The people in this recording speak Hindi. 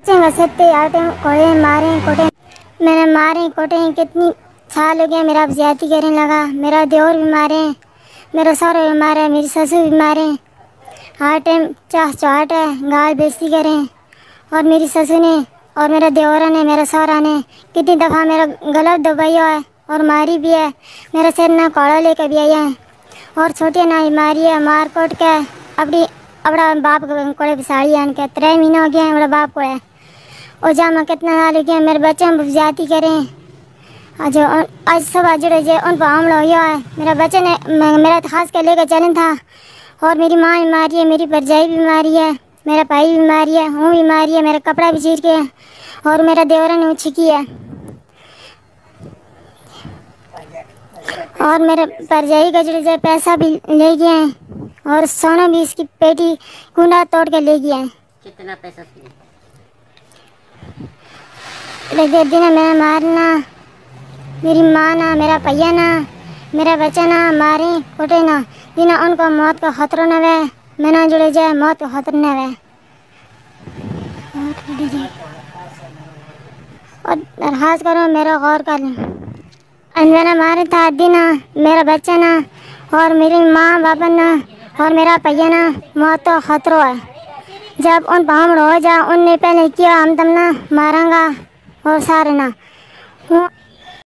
सत्ते आटे कोड़े मारे कोटे, मैंने मारे कोटे कितनी साल हो गया। मेरा ज्यादती करने लगा, मेरा देवर भी मारे, मेरा सौरा भी मारे, मेरी ससुर भी मारे। हर टाइम चाह चाहट है, गाल बेइज्जती करें। और मेरी ससुर ने और मेरा देवरा ने, मेरा सौरा ने कितनी दफ़ा मेरा गला दबाया है और मारी भी है। मेरा सिर ना कोड़ा लेकर भी आया है और छोटी ना ही मारी है, मार कोट के अपना बाप कोड़े बिसाड़ी आन के 3 महीना हो गया है मेरा बाप को है। और जा मैं कितना साल हो गया, मेरे बच्चे हम जाती करें आज सब जुड़े जे उन पर हमला हुआ है। मेरा बच्चे ने मेरा खास कर लेकर चलन था और मेरी माँ भी मारी है, मेरी भरजाई भी मारी है, मेरा भाई भी मारी है, हूँ भी मारी है, मेरा कपड़ा भी चीर के और मेरा देवरा ने छिकी है और मेरे भरजाई का जो पैसा भी ले गए हैं और सोना भी इसकी पेटी कुंडा तोड़ के ले गया है। कितना पैसा लगे दिन मैं मारना, मेरी माँ ना, मेरा भैया ना, मेरा बच्चा ना मारे कोटे ना, बिना उनको मौत का खतरा न वे, मैं ना जुड़े जाए मौत का खतरा न वे। और खास करो मेरा गौर कर मैंने मारे था दिन मेरा बच्चा ना और मेरी माँ बाबा ना और मेरा भैया ना मौत का खतरा है। जब उन हम रो जा उनने पहले किया हम तुम ना मारेंगा और सारे ना